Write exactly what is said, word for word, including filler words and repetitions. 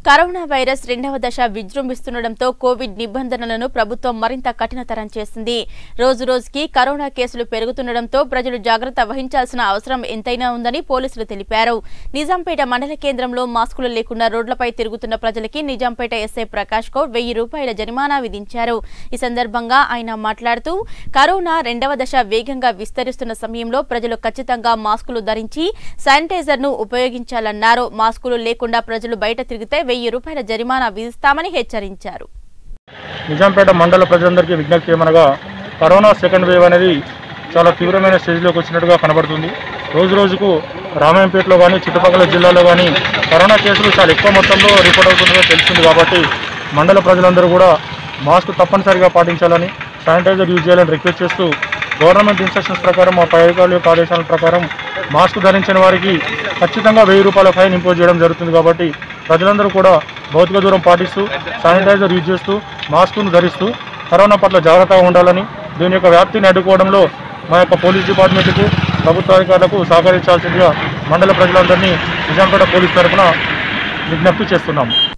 Corona virus రెండవ దశ విజృంభిస్తుండటంతో Covid నిబంధనలను ప్రభుత్వం మరింత కఠినతరం చేసింది. రోజు రోజుకి కరోనా కేసులు పెరుగుతుండటంతో ప్రజలు జాగ్రత్త వహించాల్సిన అవసరం ఎంతైనా ఉందని పోలీసులు తెలిపారు. నిజాంపేట మండల కేంద్రంలో మాస్కులు లేకుండా రోడ్లపై తిరుగుతున్న ప్రజలకి నిజాంపేట ఎస్ఐ ప్రకాష్ గౌడ్ వెయ్యి రూపాయల జరిమానా విధించారు. ఈ సందర్భంగా ఆయన మాట్లాడుతూ కరోనా రెండవ దశ వేగంగా విస్తరిస్తున్న సమయంలో ప్రజలు ఖచ్చితంగా మాస్కులు ధరించి శానిటైజర్ ను ఉపయోగించాలన్నారు. మాస్కులు లేకుండా ప్రజలు బయట తిరిగితే వెయ్యి రూపాయల జరిమానా విధిస్తామని హెచ్చరించారు. నిజాంపేట మండల ప్రజలందరికీ విజ్ఞప్తి ఏమనగా కరోనా సెకండ్ వేవ్ అనేది చాలా తీవ్రమైన స్టేజ్లోకి వచ్చినట్టుగా కనబడుతుంది. రోజు రోజుకు రామాయంపేటలో కానీ చుట్టుపక్కల జిల్లాలో కానీ కరోనా కేసులు చాలా ఎక్కువ మొత్తంలో రిపోర్ట్ అవుతుందో తెలిసింది. కాబట్టి మండల ప్రజలందరూ కూడా మాస్క్ తప్పనిసరిగా పాటించాలని, శానిటైజర్ యూజ్ చేయాలని రిక్వెస్ట్ చేస్తూ గవర్నమెంట్ ఇన్స్ట్రక్షన్స్ ప్రకారం మా పై అధికారుల యొక్క ఆదేశాల ప్రకారం మాస్క్ ధరించిన వారికి ఖచ్చితంగా వెయ్యి రూపాయల ఫైన్ ఇంపోజ్ చేయడం జరుగుతుంది. కాబట్టి ప్రజలందరూ కూడా భౌతిక దూరం పాటిస్తూ శానిటైజర్ యూజ్ చేస్తూ మాస్కును ధరిస్తూ కరోనా పట్ల జాగ్రత్తగా ఉండాలని, దీని యొక్క వ్యాప్తిని అడ్డుకోవడంలో మా యొక్క పోలీస్ డిపార్ట్మెంట్కు, ప్రభుత్వ అధికారులకు సహకరించాల్సిందిగా మండల ప్రజలందరినీ నిజాంపేట పోలీస్ తరఫున విజ్ఞప్తి చేస్తున్నాము.